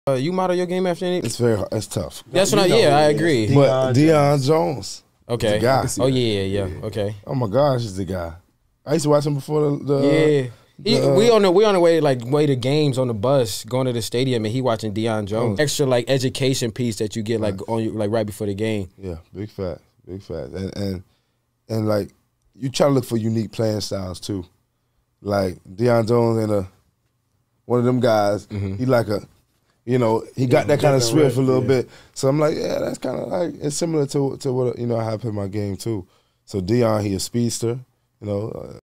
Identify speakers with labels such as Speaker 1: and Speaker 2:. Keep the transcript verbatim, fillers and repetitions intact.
Speaker 1: Uh, you model your game after any?
Speaker 2: It's very hard. It's tough.
Speaker 1: That's what I, yeah, I agree.
Speaker 2: Deion but Deion Jones.
Speaker 1: Okay.
Speaker 2: The guy.
Speaker 1: Oh, yeah, yeah, yeah. Okay.
Speaker 2: Oh, my gosh, he's the guy. I used to watch him before the... the
Speaker 1: yeah. He,
Speaker 2: the, uh,
Speaker 1: we on the we on the way like way to games on the bus going to the stadium and he watching Deion Jones. Oh. Extra like education piece that you get like right. on you like right before the game.
Speaker 2: Yeah, big fat, big fat, and and and like you try to look for unique playing styles too. Like Deion Jones and a one of them guys, mm-hmm. he like a, you know, he got yeah, that kind of swift right, a little yeah. bit. So I'm like, yeah, that's kind of like it's similar to to what you know I have in my game too. So Deion, he a speedster, you know. Uh,